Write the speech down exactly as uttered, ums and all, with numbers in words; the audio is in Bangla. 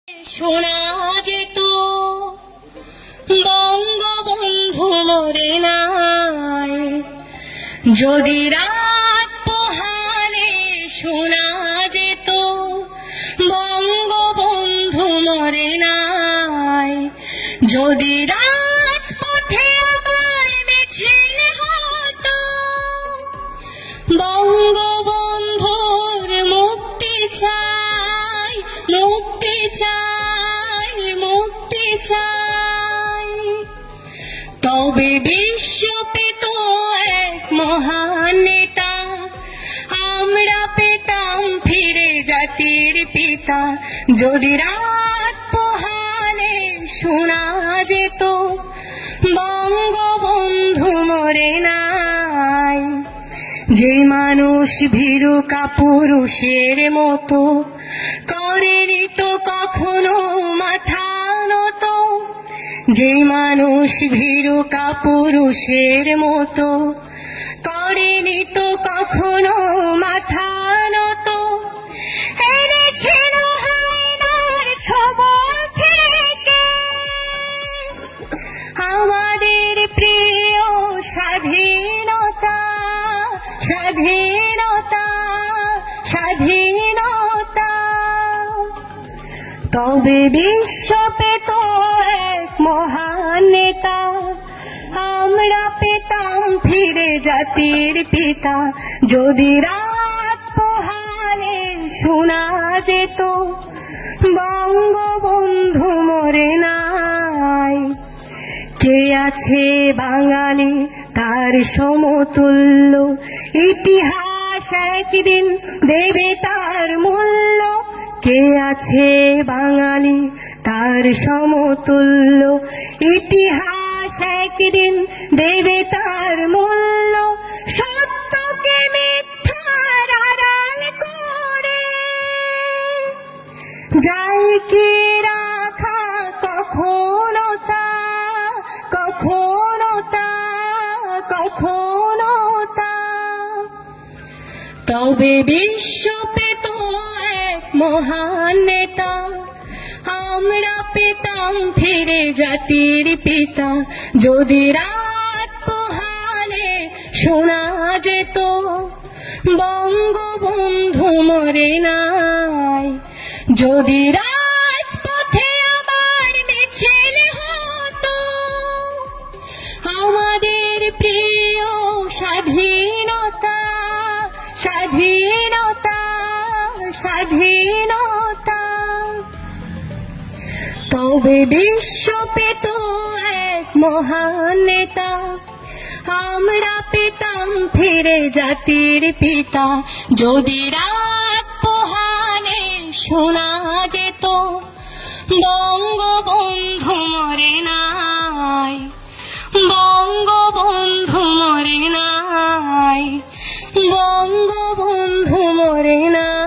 শোনা যেত বঙ্গবন্ধু মরে নাই, যদি রাত পোহালে শোনা যেত বঙ্গবন্ধু মরে নাই, যদি রাজপথে আবার মিছিল হতো বঙ্গবন্ধুর মুক্তি চাই, মুক্তি চাই, মুক্তি চাই, তবে বিশ্ব পেত এক মহান নেতা, আমরা পেতাম ফিরে জাতির পিতা, যদি রাত পোহালে শোনা যেত বঙ্গবন্ধু মরে নাই। যে মানুষ ভীরু কাপুরুষের মতো করেনি তো কখনো মাথা নত, যে মানুষ ভীরু কাপুরুষের মতো করেনি তো কখনো মাথা নত, এনেছিল হায়নার ছবল থেকে আমাদের প্রিয় স্বাধীনতা, স্বাধীনতা, স্বাধীনতা, তবে বিশ্ব পেত এক মহান নেতা, আমরা পেতাম ফিরে জাতির পিতা, যদি রাত পোহালে শোনা যেত বঙ্গবন্ধু মরে নাই। কে আছে বাঙালি তার সমতুল্য, ইতিহাস একদিন দেবে তার মূল্য, কে আছে বাঙালি তার সমতুল্য, ইতিহাস একদিন দেবে তার মূল্য, সত্যকে মিথ্যার আড়াল করে যায় কি রাখা কখনো তা, কখনো তা, কখনো তা, তবে বিশ্ব পেত এক মহান নেতা, আমরা পেতাম ফিরে জাতির পিতা, যদি রাত পোহালে শোনা যেত বঙ্গবন্ধু মরে নাই, যদি রাজপথে আবার মিছিল হতো আমাদের প্রিয় স্বাধীনতা, স্বাধীনতা, স্বাধীনতা, তবে বিশ্ব পেত এক মহান নেতা, আমরা পেতাম ফিরে জাতির পিতা, যদি রাত পোহালে শোনা যেত বঙ্গবন্ধু মরে নাই, বঙ্গবন্ধু মরে নাই, বঙ্গবন্ধু মরে নাই।